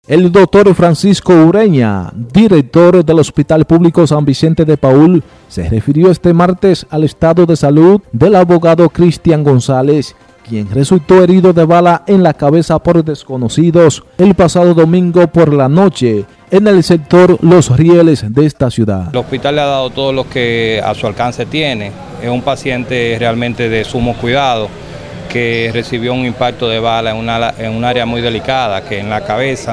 El doctor Francisco Ureña, director del Hospital Público San Vicente de Paúl, se refirió este martes al estado de salud del abogado Cristian González, quien resultó herido de bala en la cabeza por desconocidos el pasado domingo por la noche en el sector Los Rieles de esta ciudad. El hospital le ha dado todo lo que a su alcance tiene. Es un paciente realmente de sumo cuidado que recibió un impacto de bala en un área muy delicada, que en la cabeza.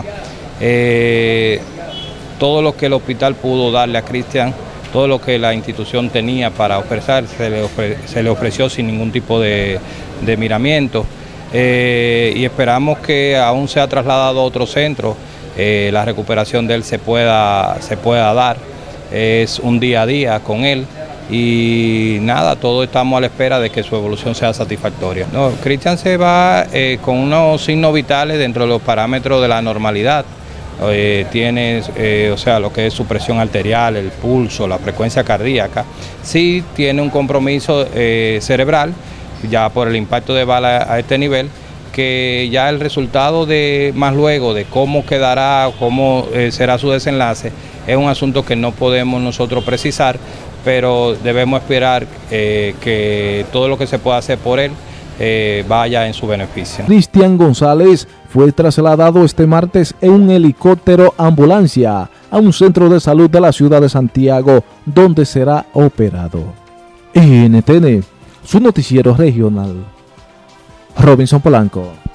Todo lo que el hospital pudo darle a Cristian, todo lo que la institución tenía para ofrecer, se le ofreció sin ningún tipo de miramiento, y esperamos que aún sea trasladado a otro centro, la recuperación de él se pueda dar. Es un día a día con él y nada, todos estamos a la espera de que su evolución sea satisfactoria. No, Cristian se va con unos signos vitales dentro de los parámetros de la normalidad. Tiene, o sea, lo que es su presión arterial, el pulso, la frecuencia cardíaca. Sí tiene un compromiso cerebral, ya por el impacto de bala a este nivel, que ya el resultado de más luego de cómo quedará, cómo será su desenlace, es un asunto que no podemos nosotros precisar, pero debemos esperar que todo lo que se pueda hacer por él vaya en su beneficio. Cristian González fue trasladado este martes en un helicóptero ambulancia a un centro de salud de la ciudad de Santiago, donde será operado. NTN, su noticiero regional. Robinson Polanco.